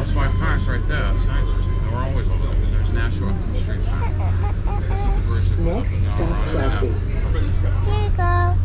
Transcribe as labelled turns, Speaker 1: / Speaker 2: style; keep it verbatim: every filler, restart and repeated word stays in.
Speaker 1: those five cars right there. Signs are, we're always over there. There's Nashua Street. This is the bridge that goes up and now.
Speaker 2: There you go.